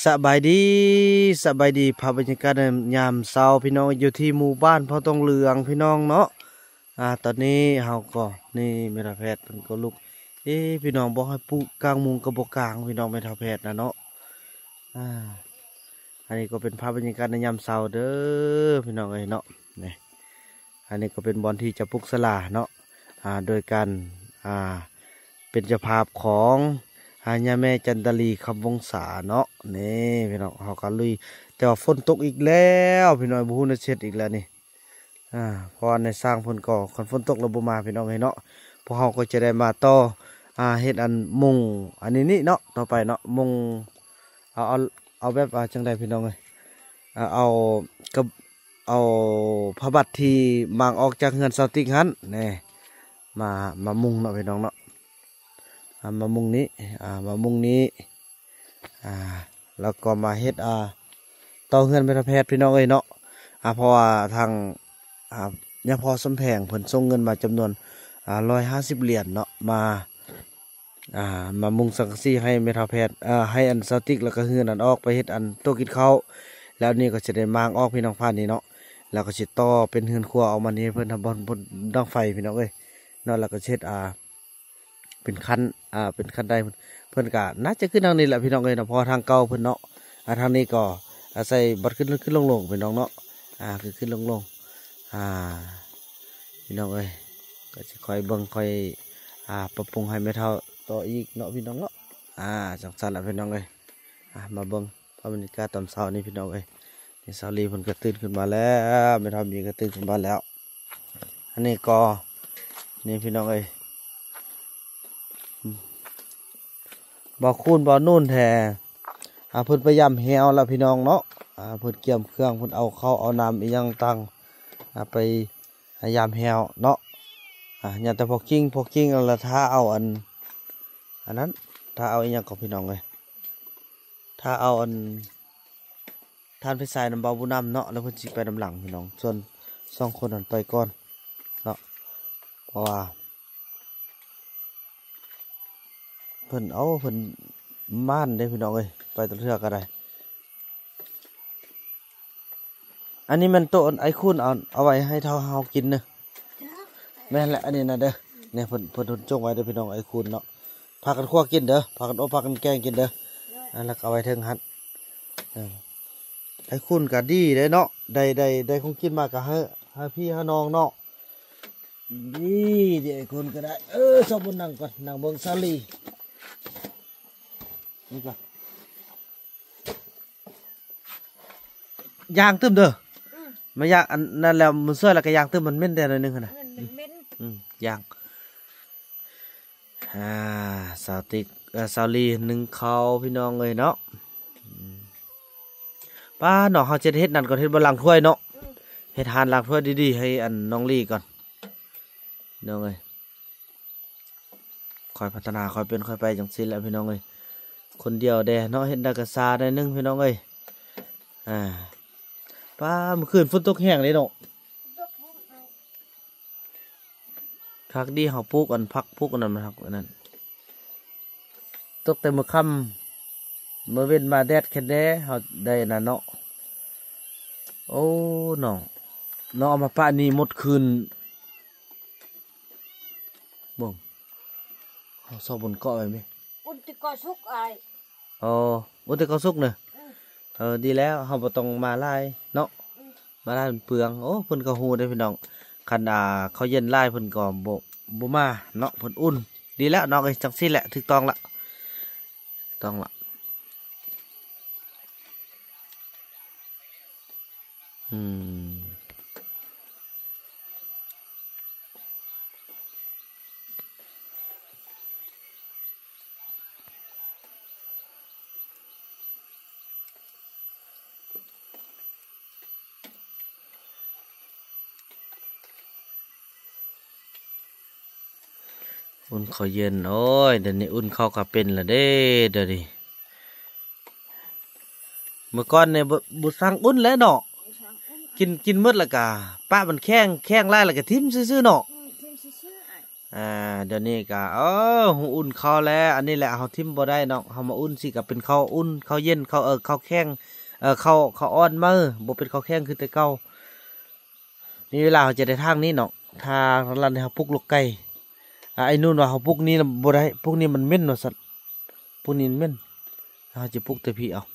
สบายดีภาพบรรยากาศยามเช้าพี่น้องอยู่ที่หมู่บ้านพ่อตองเหลืองพี่น้องเนาะตอนนี้เฮาก็นี่เมทาแพทย์เพิ่นก็ลุกพี่น้องบอกให้ปลูกกลางมุงก็บ่กลางพี่น้องเมทาแพทย์นะเนาะอ่าอันนี้ก็เป็นภาพบรรยากาศในยามเช้าเด้อพี่น้องเอ้ยเนาะนี่อันนี้ก็เป็นบอนที่จะปลูกสลาเนาะโดยการเป็นเจ้าภาพของย่าแม่จันตลีคำวงศาเนาะนี่พี่น้องเขาก็ลุยแต่ว่าฝนตกอีกแล้วพี่น้องบูฮูนเช็ดอีกแล้วนี่เพราะในสร้างฝนก่อคนฝนตกระบบมาพี่น้องเนาะพวกเขาก็จะได้มาต่อเฮ็ดอันมุงอันนี้เนาะต่อไปเนาะมุงเอาแบบจังใดพี่น้องเลยเอาผ้าบัตรที่มางออกจากเงินเสาติ๊กหันนี่มามุงเนาะพี่น้องเนาะมามุงนี้แล้วก็มาเฮ็ดต่อเงินเป็นแพทย์พี่น้องเอ้ยเนาะเพราะว่าทางยังพอสมแพงเพิ่นส่งเงินมาจำนวน150 เหรียญเนาะมามุงสังกะสีให้เมทาแพทย์ให้อันเสาติ๊กแล้วก็เฮือนอันออกไปเฮ็ดอันโต๊ะกินข้าวแล้วนี่ก็จะได้มางออกพี่น้องพานนี่เนาะแล้วก็สิต่อเป็นเฮือนครัวเอามานี่เพิ่นทำบนดังไฟพี่น้องเอ้ยเนาะแล้วก็เช็ดเป็นคันได้เพิ่นก็น่าจะขึ้นทางนี้แหละพี่น้องเอ้ยเนาะพอทางเก่าเพิ่นเนาะทางนี้ก็ใส่บัดขึ้นลงพี่น้องเนาะขึ้นลงพี่น้องเอ้ยก็จะคอยเบิ่งคอยปรับปรุงให้ไม่เท่าต่ออีกเนาะพี่น้องเนาะจังซั่นล่ะพี่น้องเอ้ยมาเบิ่งภาพบรรยากาศตอนเช้านี้พี่น้องเอ้ยนี่สาวลีเพิ่นก็ตื่นขึ้นมาแล้วไม่เท่ามีก็ตื่นขึ้นมาแล้วอันนี้ก็นี่พี่น้องเอ้ยบ่คูนบ่นู่นแท้เพิ่นพยายามแหวแล้วพี่น้องเนาะเพิ่นเกี่ยมเครื่องเพิ่นเอาเข้าเอาน้ำอีหยังตั้งไปพยายามแหวเนาะอย่าแต่พอกิ้งแล้วถ้าเอาอันนั้นถ้าเอาอีหยังกับพี่น้องเลยถ้าเอาอันท่านไปใส่น้ำเบาบุน้ำเนาะแล้วเพิ่นสิไปน้ำหลังพี่น้องส่วน2 คนนั้นไปก่อนเนาะเพราะว่าเพิ่นม่านได้พี่น้องเอ้ยไปตัวเทือกก็ได้อันนี้มันโต๊ะไอ้คุณเอาไว้ให้เฮากินเนอะแม่นแหละอันนี้นะเด้อเนี่ยเพิ่นจงไว้เด้อพี่น้องไอ้คุณเนาะพากันคั่วกินเด้อพากันอบพากันแกงกินเด้อแล้วก็เอาไว้เทิงหัดไอ้คุณก็ดีได้เนาะได้คงกินมากก็ให้พี่ให้น้องเนาะดีเดี๋ยวไอ้คุณก็ได้ชอบบนนั่งก่อนนั่งเบิ่งซาลีนี่ก่อนยางตึมเด้อไม่ยางอันนั่นแล้วมันเสื้อแล้วก็ยางตึมมันเม่นแต่หน่อยนึงนะยางสาวติ๊กสาวลี1เขาพี่น้องเลยเนาะป้าเนาะเขาจะเฮ็ดนั่นก่อนเฮ็ดบนหลังถ้วยเนาะเฮ็ดหานหลังถ้วยดีๆให้อันน้องลีก่อนน้องเลยคอยพัฒนาคอยเป็นคอยไปจังซี่แหละพี่น้องเลยคนเดียวแดเนาะเห็นดากระซาได้นึงพี่น้องเอ้ยป้าเมื่อคืนฝนตกแห้งเลยเนาะพักดีเขาปลูกอันพักปลูกอันนั้นมาทักอันนั้นตกแต่เมื่อค่ำเมื่อเว้นมาแดดแค่แดดเขาได้น่ะเนาะโอ้เนาะเอามาป้านี่หมดคืนบ่งเขาสอบบนเกาะไปไหมอุ่นติกอสุกไออุตกสุกเนอะดีแล้วเขาบ่ต้องมาไล่เนาะมาไล่เปลืองโอ้เพิ่นก็ฮู้ได้พี่น้องคันเขาเย็นไล่เพิ่นก็บ่มาเนาะเพิ่นอุ่นดีแล้วน้องเอ้ยจังซี่แหละถูกต้องละอุ่นเขาเย็นโอ้ยเดี๋ยวนี้อุ่นเขาก็เป็นละเด้เดี๋ยวนี้เมื่อก่อนเนี่ยบุสั่งอุ่นแล้วเนาะกินมืดละกะป้ามันแข้งไล่ละกะทิมซื่อๆเนาะเดี๋ยวนี้ก็หูอุ่นข้าวแล้วอันนี้แหละเฮาทิ่มบ่ได้เนาะเฮามาอุ่นสิก็เป็นข้าวอุ่นข้าวเย็นข้าวข้าวแข็งข้าวอ่อนมื้อบ่เป็นข้าวแข็งคือแต่เก่านี่เวลาเฮาจะได้ทางนี้เนาะทางร้านเฮาปลูกลูกไก่ไอ้นู่นว่าเฮาปลูกนี่บ่ได้พวกนี้มันเหม็นเนาะสัตว์พวกนี้มันเหม็นเฮาจะปลูกแต่พี่เอา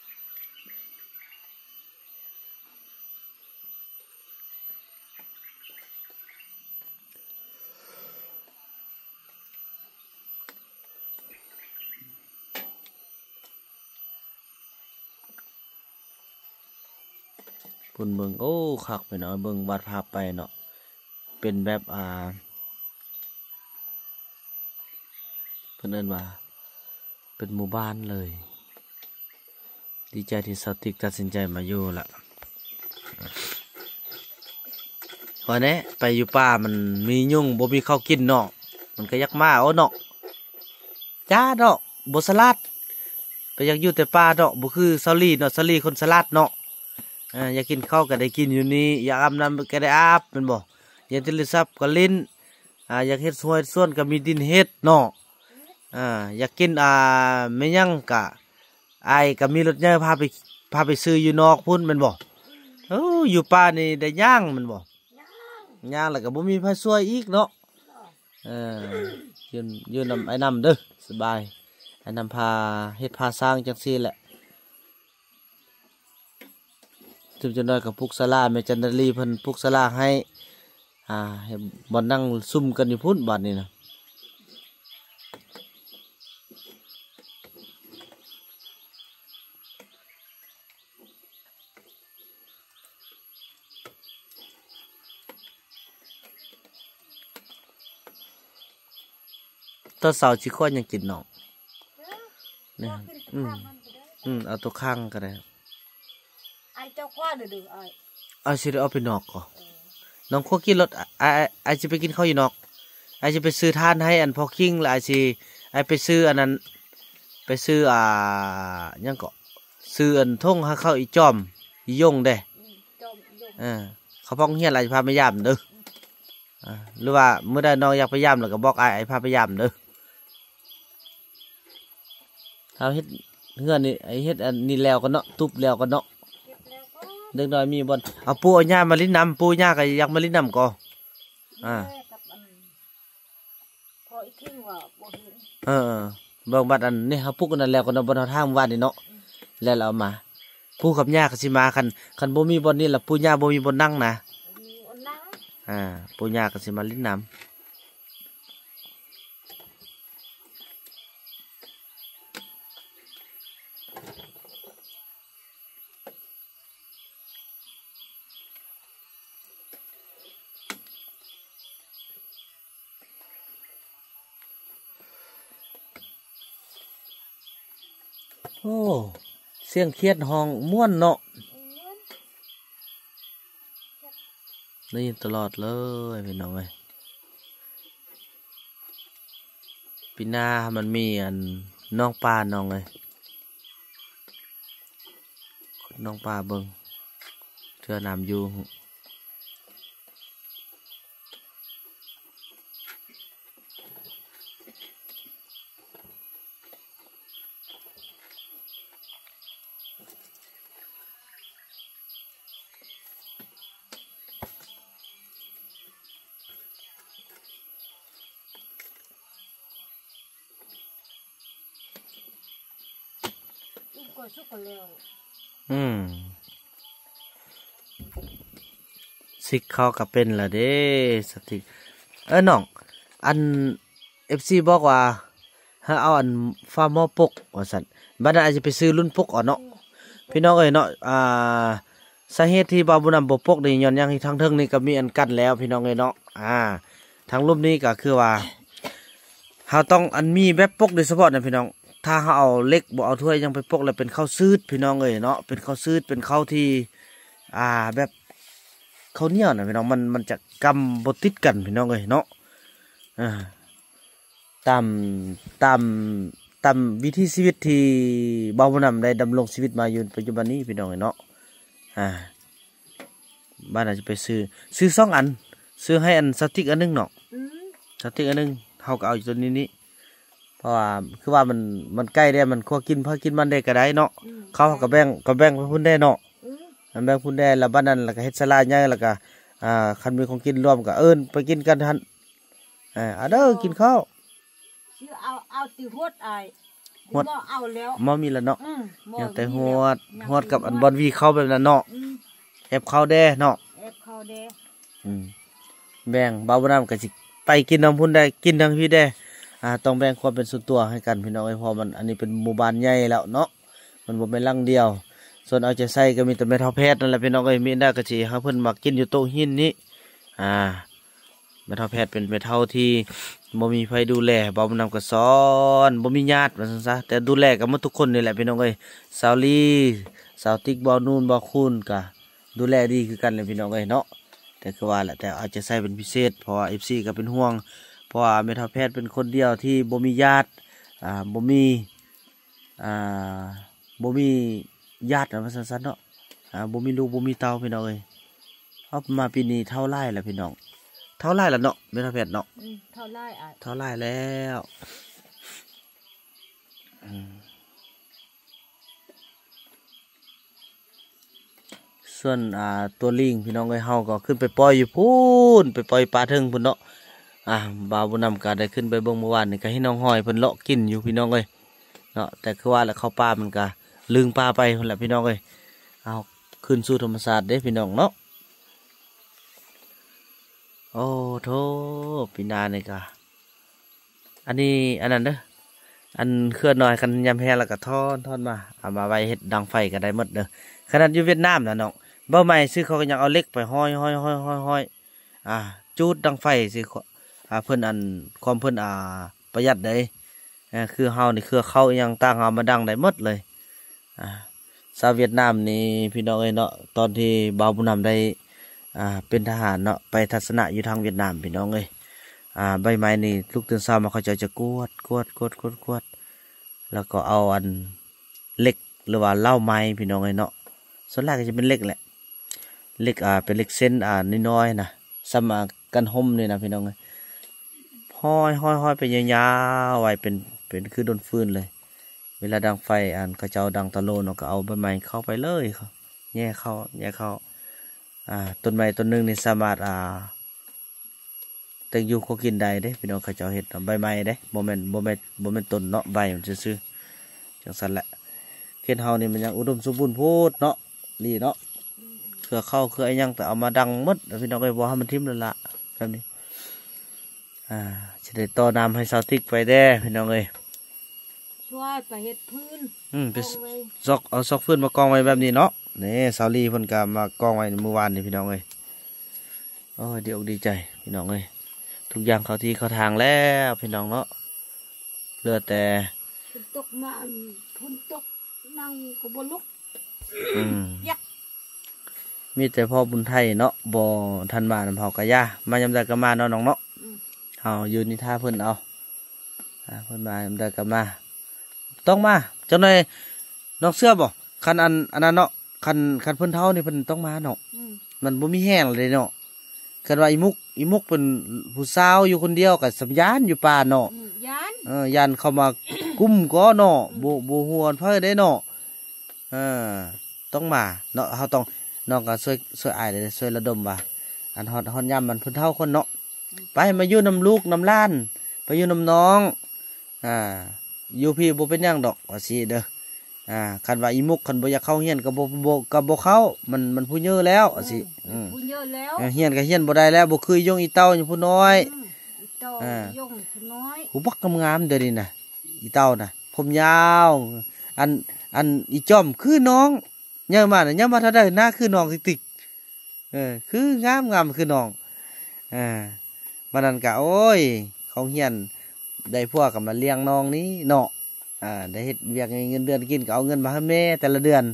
พุ่นเบิ่งโอ้คักไปเนาะเบิ่งวาดภาพไปเนาะเป็นแบบเพิ่นเอิ้นว่าเป็นหมู่บ้านเลยดีใจที่สติกตัดสินใจมาอยู่ละวันนี้ไปอยู่ป่ามันมียุ่งบ่มีข้าวกินเนาะมันก็ยักมาโอ้เนาะจ้าเนาะบ่สลัดไปอยากอยู่แต่ป่าเนาะบ่คือซาลีเนาะซาลีคนสลัดเนาะอยากกินข้าวก็ได้กินอยู่นี่อยากอาบน้ำก็ได้อาบเป็นบ่อยากโทรศัพท์ก็เล่นอยากเฮ็ดสวนก็มีดินเฮ็ดเนาะอยากกินไม่ยั่งกะก็มีรถใหญ่พาไปซื้ออยู่นอกพุ่นแม่นบ่อยู่ป่านี่ได้ย่างแม่นบ่ย่างแล้วก็บ่มีไผช่วยอีกเนาะยืนนำไอ้นำเด้อสบายไอ้นำพาเฮ็ดพาสร้างจังซี่แหละจุดจนได้กับพุกศาลาแม่จันทรีเพิ่นพุกศาลาให้ให้บ่นั่งซุ่มกันอยู่พุ่นบัดนี้นะตัวเสาชิข้อยังกินเนาะนี่เอาตัวข้างก็ได้ไอ้เจ้าคว้าดื้อเอาสิเอาไปนอกก่อนน้องข้อกินรถไอจะไปกินข้าวอยู่นอกไอจะไปซื้อทานให้อันพอคิงแล้วไอไปซื้ออันนั้นไปซื้อยังก็ซื้ออันท่งให้เข้าอีจอมอียงเด้เขาพ้องเฮียอะไรพาไปย่ำเด้อหรือว่าเมื่อใดน้องอยากไปย่ำแล้วก็บอกไอพาไปย่ำเด้อเอาเฮ็ดเฮือนนี่ไอเฮ็ดอันนี้แล้วก็เนาะทุบแล้วก็เนาะเด็กน้อยมีบอลเอาปูเอาหญ้ามาลิ้นน้ำปูหญ้าก็อยากมาลิ้นน้ำก่อพออีกทิ้งว่าบ่เห็นบางบัดอันนี่เขาปลูกกันนั่นแล้วก็นำบนทางบ้านนี่เนาะแล้วเรามาปูกับหญ้าก็สิมาคันบ่มีบอลนี่ล่ะปูหญ้าบ่มีบนนั่งนะปูหญ้าก็สิมาลิ้นน้ำโอ้เสียงเครียดห้องม่วนเนาะได้ยินตลอดเลยพี่น้องเอ้ยปีหน้ามันมีอันน้องปลาน้องเลยน้องปลาเบิ่งเทื่อน้ำอยู่สุกแล้วซิกเขาก็เป็นละเด้สติน้องอัน FC บอกว่าให้เอาอันฟาร์มปกว่าซั่นบัดนั้นอาจจะไปซื้อรุ่นปกเนาะพี่น้องเอ้ยเนาะสาเหตุที่บ่าวบุญนำบ่ปกนี่ย้อนหยังที่ทางเทิงนี่ก็มีอันกั้นแล้วพี่น้องเอ้ยเนาะทางรูปนี้ก็คือว่าเฮาต้องอันมีแบบปกโดยเฉพาะนะพี่น้องถ้าเฮาเอาเล็กบ่เอาถ้วยยังไปปกแล้วเป็นข้าวซืดพี่น้องเอ้ยเนาะเป็นข้าวซืดเป็นข้าวที่แบบข้าวเหนียวนะพี่น้องมันจะกำบ่ติดกันพี่น้องเอ้ยเนาะตามวิถีชีวิตที่บ่าวบุญนำได้ดำรงชีวิตมาอยู่ปัจจุบันนี้พี่น้องเอ้ยเนาะบ้านอาจจะไปซื้อ2 อันซื้อให้อันสติ๊กอันนึงเนาะสสติ๊กอันนึงเฮาก็เอาอยู่ตัวนี้เพราะว่าคือว่ามันใกล้ได้มันคั่วกินพอกินมันได้ก็ได้เนาะเขาก็แบ่งไปพุ่นได้เนาะมันแบ่งพุ่นได้แล้วบ้านนั้นแล้วก็เฮ็ดศาลาใหญ่แล้วก็คันมีของกินรวมก็เอิ้นไปกินกันหั่นเด้อกินข้าวชื่อเอาติหวดอ้ายหวดเอาแล้วบ่มีแล้วเนาะยังแต่หวดกับอันบอนวีเข้าแบบนั้นเนาะแอบเข้าแด้เนาะแอบเข้าแด้แบ่งเบาบ่นำก็สิไปกินน้ำพุ่นได้กินทั้งพี่ได้ต้องแบ่งความเป็นส่วนตัวให้กันพี่น้องเพราะมันอันนี้เป็นหมู่บ้านใหญ่แล้วเนาะมันบ่เป็นหลังเดียวส่วนเอาใจใส่ก็มีแต่แม่เฒ่าแพทย์นั่นแหละพี่น้องมีได้ก็สิเฮาเพิ่นมากินอยู่โต๊ะหินนี้แม่เฒ่าแพทย์เป็นแม่เฒ่าที่บ่มีไผดูแลเบาบ่นำก็สอนบ่มีญาติว่าซั่นซะแต่ดูแลกันหมดทุกคนนี่แหละพี่น้องสาวลีสาวติ๊กบ่นูนบ่คูนก็ดูแลดีคือกันเลยพี่น้องเนาะแต่คือว่าแหละแต่อาจจะใส่เป็นพิเศษเพราะว่า FC ก็เป็นห่วงเพราะว่าแม่เฒ่าแพทย์เป็นคนเดียวที่บ่มีญาติบ่มีญาติว่าซั่นๆเนาะบ่มีลูกบ่มีเต้าพี่น้องเอามาปีนี้เท่าไรล่ะพี่น้องเท่าไรล่ะเนาะแม่เฒ่าแพทย์เนาะเท่าไรเท่าไรแล้วส่วนตัวลิงพี่น้องเฮาก็ขึ้นไปปล่อยอยู่พูนไปปล่อยปลาเทิงพุ่นเนาะบ่าวบุญนำก็ได้ขึ้นไปเบิ่งเมื่อวานนี่ก็ให้น้องหอยเพิ่นเลาะกินอยู่พี่น้องเนาะแต่คือว่าแล้วเข้าป่ามันก็ลึงปลาไปพุ่นแหละพี่น้องเอาขึ้นสู่ธรรมชาติเด้พี่น้องเนาะโอ้โธ่ปีนานี่ก็อันนั้นเด้ออันเคลื่อนหน่อยคันยำแห้แล้วก็ทอนมาเอามาไว้เฮ็ดดังไฟก็ได้หมดเด้อขนาดอยู่เวียดนามนะน้องเบ้าใหม่ซื้อเขาก็ยังเอาเล็กไปห้อยจูดดังไฟสิเพิ่นความเพิ่นประหยัดได้คือเฮานี่คือเข้ายังตั้งเอามาดังได้หมดเลยชาวเวียดนามนี่พี่น้องเนาะตอนที่บ่าวบุญนำได้เป็นทหารเนาะไปทัศนะอยู่ทางเวียดนามพี่น้องใบไม้นี่ลูกตื่นเช้ามาเขาจะกวดแล้วก็เอาอันเล็กหรือว่าเหล้าไม้พี่น้องเนาะส่วนแรกก็จะเป็นเล็กแหละเล็กเป็นเล็กเส้นน้อยๆนะสมากันห่มนี่นะพี่น้องห้อยไปยาวๆไว้เป็นคือโดนฟืนเลยเวลาดังไฟเขาจะเอาดังตะโลนก็เอาใบไม้เข้าไปเลยแย่เข้าต้นไม้ต้นนึงนี่สามารถแต่อยู่เขากินได้เด้พี่น้องเขาจะเห็ดใบไม้เด้โมเมนต์ต้นเนาะใบมันซื่อๆจังสันแหละเขตเฮานี่มันยังอุดมสมบูรณ์โพดเนาะลีเนาะเครือเข้าเครือยังแต่เอามาดังมดพี่น้องบอกให้มันทิ่มเลยละแบบนี้จะได้ต่อน้ำให้ซาวติกไปได้พี่น้องช่วยไปเห็ดพื้นไปเอาซอกพื้นมากองไว้แบบนี้เนาะนี่ซาวลีเพิ่นก็มากองไว้เมื่อวานนี่พี่น้องโอ้ดีอกดีใจพี่น้องทุกอย่างเข้าที่เข้าทางแล้วพี่น้องเนาะเหลือแต่ฝนตกมาฝนตกนั่งก็บ่ลุกมีแต่พ่อบุญไทยเนาะบ่ทันมานำเฮากะย่ามายามใดก็มาเนาะน้องเนาะเฮาอยู่นิท่าเพิ่นเอาเพิ่นมายามใดก็มาต้องมาจังได๋น้องเสื้อบ่คันอันนั้นเนาะคันเพิ่นเฒ่านี่เพิ่นต้องมาเนาะมันบ่มีแห้งเลยเนาะคันว่าอีมุกเป็นผู้สาวอยู่คนเดียวกับสัญญาณอยู่ป่าเนาะยันเข้ามากุ้มก็เนาะบ่ฮวนเพิ่นได้เนาะต้องมาเนาะเฮาต้องน้องก็ช่วยอ้ายเลยช่วยระดมว่าอันฮอดยามมันเพิ่นเฒ่าคนเนาะไปมาอยู่นำลูกนำหลานไปอยู่นำน้องอยู่พี่บ่เป็นหยังดอกว่าสิเด้อคันว่าอีมุกคันบ่อยากเข้าเฮียนก็บ่เข้ามันผู้เยอะแล้วว่าสิผู้เยอะแล้วเฮียนก็เฮียนบ่ได้แล้วบ่คือยงอีเต้าอยู่ผู้น้อยอีเต้ายงผู้น้อยหูบักงามๆเด้อนี่น่ะอีเต้าน่ะผมยาวอันอีจ้อมคือน้องย่ามาน่ะย่ามาถ้าได้หน้าคือน้องติ๊กคืองามคือน้องมันนั่นก็โอ้ยของเฮียนได้พวกก็มาเลี้ยงน้องนี้เนาะได้เฮ็ดเวียกเงินเดือนกินก็เอาเงินมาให้แม่แต่ละเดือน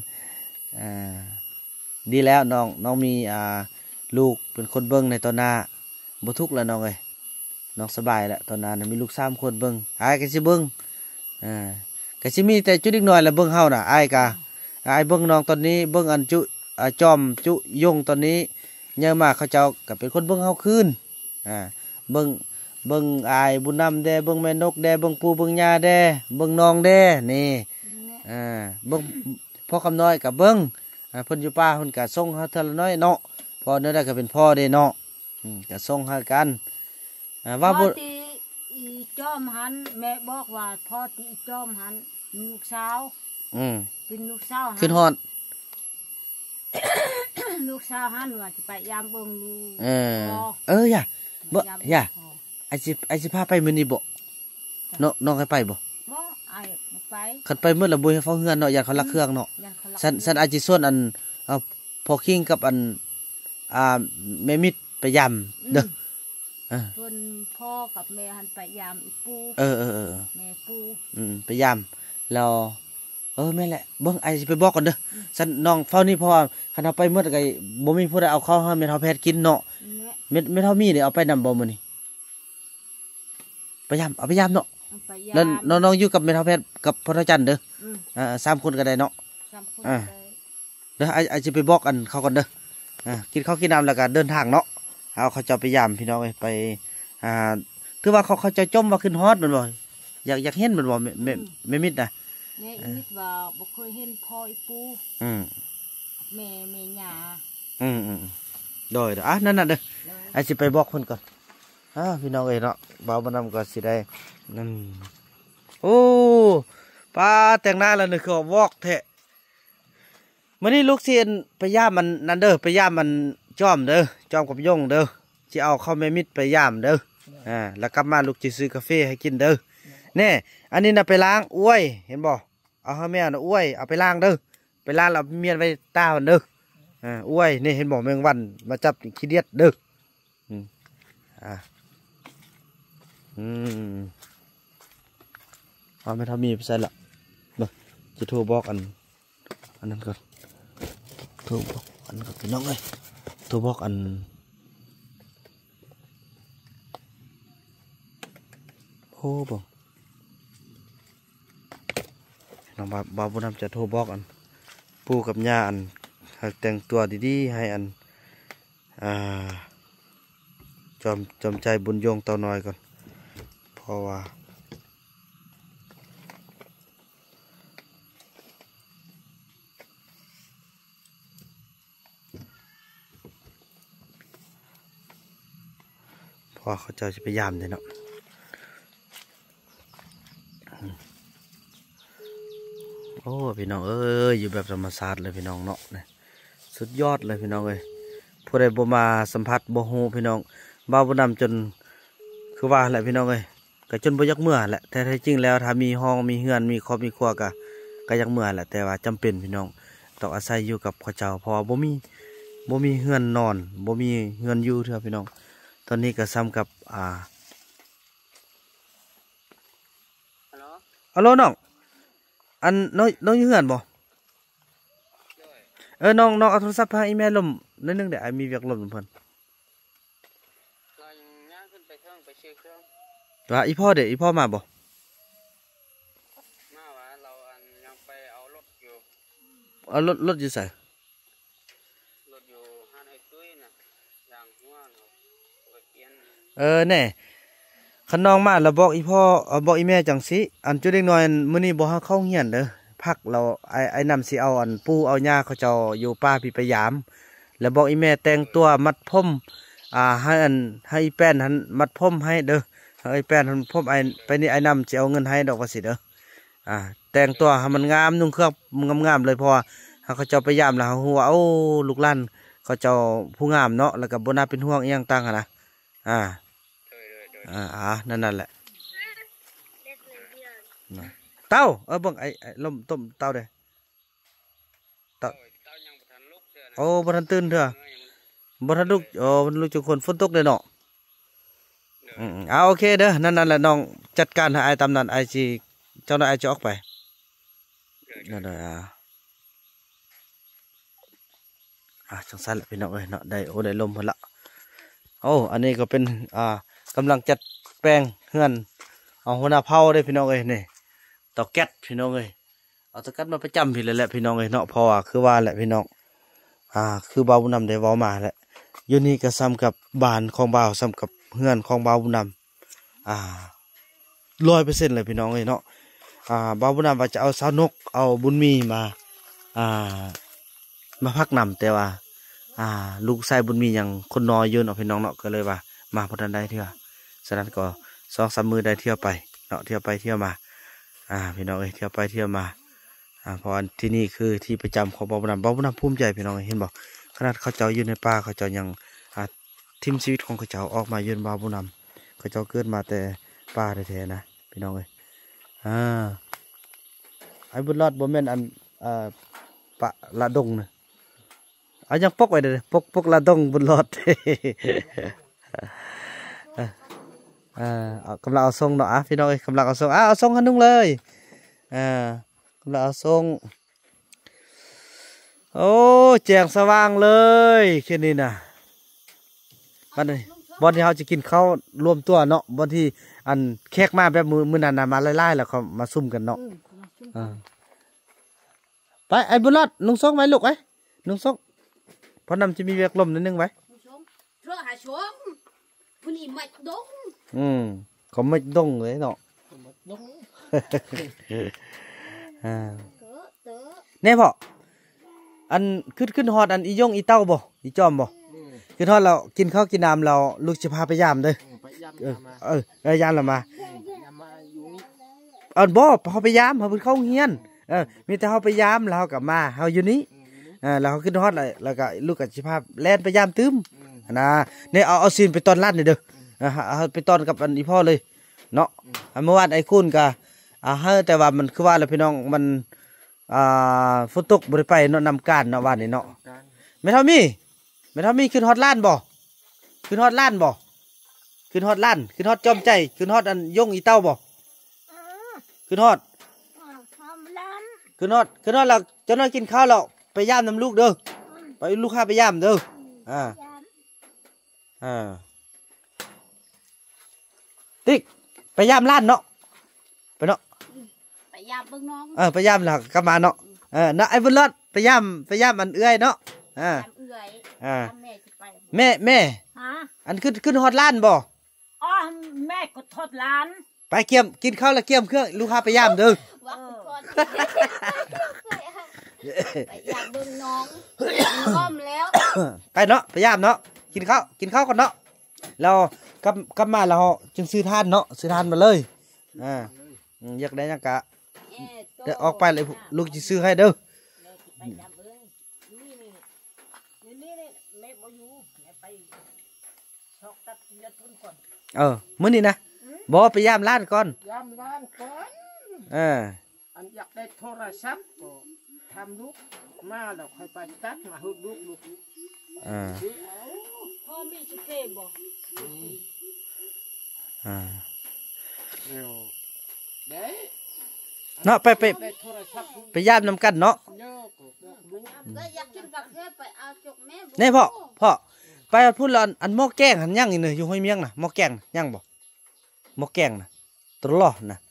ดีแล้วน้องมีลูกเป็นคนเบิ่งในตอนหน้าบ่ทุกข์แล้วน้องน้องสบายแล้วตอนนั้นมีลูก3คนเบิ่งอ้ายก็สิเบิ่งก็สิมีแต่จุดอีกหน่อยแล้วเบิ่งเฮาน่ะอ้ายเบิ่งน้องตอนนี้เบิ่งอันจอมจุยงตอนนี้เยอะมากเขาเจ้าก็เป็นคนเบิ่งเฮาคืนเบิ่เบิ่งอายบุญนำแดเบิ่งแม่นกแดเบิ่งปู่เบิ่งย่าแดเบิ่งน้องแดนี่เบิ่งพ่อคำน้อยกับเบิ่งเพิ่นอยู่ป่าเพิ่นก็ส่งเฮาเท่าละน้อยเนาะพ่อนั่นได้ก็เป็นพ่อเด้เนาะก็ส่งให้กันว่าบ่ที่อีจอมหันแม่บอกว่าพ่อที่อีจอมหันลูกสาวเป็นลูกสาวขึ้นฮอดลูกสาวหันว่าจะไปยามเบิ่งลูกอย่าบ่อย่าไอ้สิพาไปมื้อนี้บ่น้องให้ไปบ่ไอ้ไปคันไปมื้อละบ่ให้เฝ้าเฮือนเนาะย่านเขาลักเครื่องเนาะสันอาจสิส่วนอันพอคิงกับอันแม่มิตรไปยามเด้อส่วนพ่อกับแม่หันไปยามอีปูแม่ปูไปยามแล้วแม่แหละเบิ่งไอ้สิไปบอกก่อนเด้อสันน้องเฝ้านี่เพราะว่าคันเอาไปมื้อใดบ่มีผู้ใดเอาเข้าให้แม่เฒ่าแพทย์กินเนาะแม่เฒ่ามีนี่เอาไปนำบ่มื้อนี้ไปยามเอาไปยามเนาะแล้วน้องอยู่กับแม่เฒ่าแพทย์กับพ่อเฒ่าจันเด้อ3คนก็ได้เนาะ 3คนได้เด้อไอ้สิไปบอกกันเขาก่อนเด้อกินข้าวกินน้ำแล้วก็เดินทางเนาะเอาเขาจะไปยามพี่น้องไปถือว่าเขาจะจมว่าขึ้นฮอดมันบ่อยากเห็นมันบ่แม่มิดนะแม่มิดว่าบ่เคยเห็นพ่ออีปูแม่ย่าโดยนั่นน่ะเด้อไอ้สิไปบอกเพิ่นก่อนพี่น้องเนาะบ่าวบ่นำก็สิได้นั่นโอ้ป้าแต่งหน้าแล้วนึกว่าวอกแท้มื้อนี้ลูกเสียนไปย่ามมันนั่นเด้อไปย่ามมันจอมเด้อจอมกับยงเด้อสิเอาเข้าแม่มิดไปย่ามเด้อแล้วกลับมาลูกสิซื้อกาแฟให้กินเด้อแน่อันนี้น่ะไปล้างอ้วยเห็นบ่เอาให้แม่น่ะอ้วยเอาไปล้างเด้อไปล้างแล้วเมียนไว้ตามันเด้ออ้วยนี่เห็นบ่แมงวันมาจับขี้เดียดเด้อเอาไม่ทำมีไปใส่ละบ่จะโทรบอกอันนั้นก่อนโทรบอกอันก่อนพี่น้องเอ้ยโทรบอกอันโอ้บ่น้องบ่าวบุญนำจะโทรบอกอันปู่กับย่าอันแต่งตัวดีๆให้อันจอมใจบุญยงเต่าน้อยก่อนเพราะว่าเขาจะพยายามเลยเนาะโอ้พี่น้องอยู่แบบธรรมชาติเลยพี่น้องเนาะเนี่ยสุดยอดเลยพี่น้องผู้ใดบ่มาสัมผัสบ่ฮู้พี่น้องบ่าวบ่นำจนคือว่าแหละพี่น้องก็จนบ่อยากเมื่อแหละแต่แท้จริงแล้วถ้ามีห้องมีเฮือนมีครอบมีครัวก็อยากเมื่อแหละแต่ว่าจำเป็นพี่น้องต้องอาศัยอยู่กับเขาเจ้าเพราะบ่มีเฮือนนอนบ่มีเฮือนอยู่เถอะพี่น้องตอนนี้ก็ซ้ำกับฮัลโหลน้องอันน้องอยู่เฮือนบ่น้องเอาโทรศัพท์ให้อีแม่ลมนิดนึงเดี๋ยวมีเวียกลมเพิ่นว่าอีพ่อมาบ่มาว่าเรายังไปเอารถอยู่เอารถอยู่ใส่รถอยู่ห้านไอ้ตุ้ยน่ะอย่างหัวเนาะไปเปลี่ยนแน่คันน้องมาแล้วบอกอีพ่อบอกอีแม่จังสิอันจุดเด็กน้อยมื้อนี้บ่ให้เข้าเฮียนเด้อพักเราไอ้นำสิเอาอันปู่เอาย่าเขาเจ้าอยู่ป่าพี่พยายามแล้วบอกอีแม่แต่งตัวมัดผมให้แป้นหันมัดผมให้เด้อไอ้แป้นหันผมไปนี่ไอ้นำสิเอาเงินให้ดอกว่าสิเด้อแต่งตัวให้มันงามนุ่งเครื่องงามๆเลยเพราะว่าเขาเจ้าพยายามแล้วเขาฮู้ว่าโอ้ลูกหลานเขาเจ้าผู้งามเนาะแล้วก็บ่น่าเป็นห่วงอีหยังต่างนะนั่นแหละเต้าเบิ่งไอ้ลมต้มเต้าเด้เต้าโอ้บ่ทันตื่นเถอะบ่ทันลุกมันลุกจนคนฝนตกเลยเนาะโอเคเด้อนั่นแหละน้องจัดการให้ไอ้ตามนั้นไอ้สิเจ้าหน้าไอ้จะออกไปนั่นแหละจังซั่นแหละพี่น้องเนาะได้ลมพุ่นละโอ้อันนี้ก็เป็นกำลังจัดแปลงเฮือนเอาหัวหน้าเผาได้พี่น้องนี่เตาแก๊สพี่น้องเอาเตาแก๊สมาประจำพี่เลยแหละพี่น้องเนาะเพราะว่าคือว่าแหละพี่น้องคือบ่าวบุญนำได้เว้ามาแหละอยู่นี่ก็ซ้ำกับบ้านของบ่าวซ้ำกับเฮือนของบ่าวบุญน 100%เลยพี่น้องเอ้ยเนาะบ่าวบุญนำว่าจะเอาสาวนกเอาบุญมีมาพักนำแต่ว่าลูกชายบุญมียังคนน้อยอยู่เนาะพี่น้องเนาะก็เลยว่ามาพอทันได้เทื่อฉะนั้นก็2-3 มื้อได้เที่ยวไปเนาะเที่ยวไปเที่ยวมาพี่น้องเอ้ยเที่ยวไปเที่ยวมาเพราะที่นี่คือที่ประจำของบ่าวบุญนำภูมิใจพี่น้องเห็นบ่ขนาดเขาเจ้าอยู่ในป่าเขาเจ้ายังทิมชีวิตของเขาเจ้าออกมายืนบ่าวบุญนำเขาเจ้าเกิดมาแต่ป่าแท้ๆนะพี่น้องเอ้ยไอ้บุญรอดบ่แม่นอันปะละดงนะเอายังปกไว้เด้อปกละดงบุญรอด เอากำลังเอาทรงเนาะพี่น้องเอ้ยกำลังเอาทรงเอาทรงให้นุ่งเลยกำลังเอาทรงโอ้แจ้งสว่างเลยแค่นี้นะวันนี้บอนที่เขาจะกินข้าวรวมตัวเนาะบอนที่อันแขกมาแบบมือนั้นมาไล่ๆแล้วเขามาซุ่มกันเนาะไปไอ้บุญรอดนุ่งทรงไหมลูกไอ้นุ่งทรงพอนำจะมีเวียกลมนิดนึงไว้เพื่อหาชมผู้นี้ไม่ดงเขาไม่ดงเลยเนาะแน่พออันขึ้นฮอดอันอียงอีเต้าบ่อีจอมบ่ขึ้นฮอดเรากินข้าวกินน้ำเราลูกจะพาไปยามเด้อยามเรามาบ่เขาไปยามเขาเพิ่งเข้าเฮียนมีแต่เขาไปยามเรากลับมาเขาอยู่นี้เราขึ้นฮอดแล้วก็ลูกกับจิพาแล่นไปยามตื้มนะเนี่ยเอาซีนไปตอนลั่นนี่เด้อเอาไปตอนกับอันอีพ่อเลยเนาะเมื่อวานไอ้คุณก็ให้แต่ว่ามันคือว่าแล้วพี่น้องมันฝนตกบริไปเนาะนำการเนาะวันนี้เนาะไม่เท่ามีขึ้นฮอดล้านบ่ขึ้นฮอดล้านบ่ขึ้นฮอดล้านขึ้นฮอดจอมใจขึ้นฮอดอันยงอีเต้าบ่ขึ้นฮอดเราจะนอนกินข้าวเราไปย่ามน้ำลูกเด้อไปลูกค้าไปย่ามเด้อติ๊กไปย่ามล้านเนาะไปเนาะไปยามเบิ่งน้องไปย่ามแล้วกลับมาเนาะนะไอ้บุญรอดไปย่ามอันเอื้อยเนาะแม่อันขึ้นฮอดล้านบ่แม่ก็ทอดล้านไปเกี่ยมกินข้าวแล้วเกี่ยมเครื่องลูกค้าไปย่ามเด้อไปยามเบิ่งน้องก้มแล้วไปเนาะไปย่ามเนาะกินข้าวก่อนเนาะเรากลับมาเราจึงซื้อทานเนาะซื้อทานมาเลยอยากได้ยังกะเดี๋ยวออกไปเลยลูกจะซื้อให้เด้อมื้อนี้นะบอกไปย่ามล้านก่อนอันอยากได้โทรศัพท์ก็ทำลูกมาแล้วค่อยไปตัดมาหุบลูกพ่อมีสเก็ตบ่เนาะไปย่ามนำกันเนาะนี่พ่อไปพูดแล้วอันหม้อแกงหันย่างอีกหนึ่งอยู่ห้วยเมียงนะหม้อแกงย่างบ่หม้อแกงนะตลอดนะ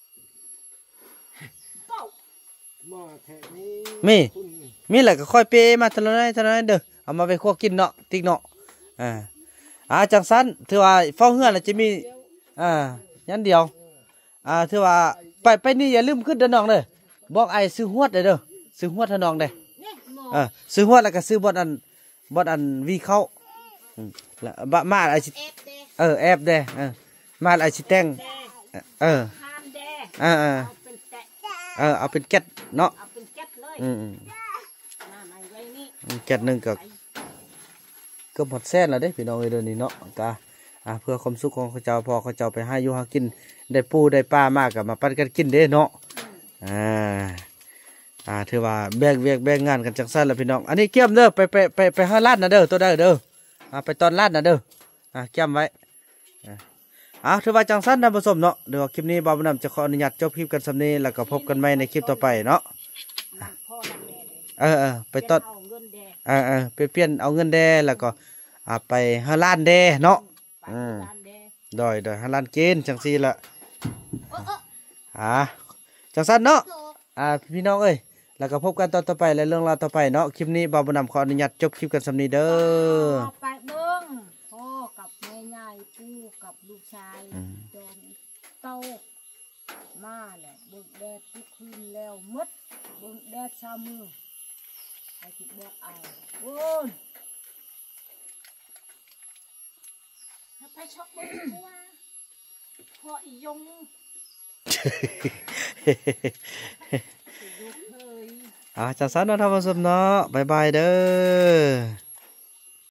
มีแหละก็ค่อยเปมาเท่านั้นเด้อเอามาไปคั่วกินเนาะติ๊กเนาะจังสันถือว่าเฝ้าเฮือนแล้วจะมียันเดียวถือว่าไปนี่อย่าลืมขึ้นเด้อน้องเด้อบอกไอ้ซื้อหวดเด้อซื้อหวดให้น้องเด้อซื้อหวดแล้วก็ซื้อบอดอันวีเข้าแล้วมาไอ้สิแอบเด้มาไอ้สิแต่งเอาเป็นแก๊สเนาะแก๊สหนึ่งก็หมดแสนแล้วเด้พี่น้องเดี๋ยวนี้เนาะกะเพื่อความสุขของเขาเจ้าพอเขาเจ้าไปหาอยู่หากินได้ปูได้ปลามากกับมาปั้นกันกินเด้เนาะถือว่าแบ่งงานกันจังสั้นแล้วพี่น้องอันนี้เกี่ยมเด้อไปหาลาดนะเด้อตัวเด้อไปตอนลาดนะเด้อเกี่ยมไว้ถือว่าจังสั้นนะผสมเนาะเดี๋ยวคลิปนี้บ่าวบุญนำจะขออนุญาตจบคลิปกันสำนี้แล้วก็พบกันใหม่ในคลิปต่อไปเนาะไปตอนไปเปลี่ยนเอาเงินแดแล้วก็ไปหาล้านแดเนาะโดยหาล้านเกณฑ์จังซี่ละจังสั้นเนาะพี่น้องเอ้ยแล้วก็พบกันตอนต่อไปและเรื่องราวต่อไปเนาะคลิปนี้บ่าวบุญนำขออนุญาตจบคลิปกันสำนี้เด้อไปเบิ่งพ่อกับแม่ใหญ่ปู่กับลูกชายจอมเตามาแหละเบิกแดดทุกคืนแล้วมดเบิกแดดชามือไอ้ที่บอกเอาโอนถ้าไปชอบเบิกตัวพออียงจังซั่นเนาะท่านผู้ชมเนาะบ๊ายบายเด้อ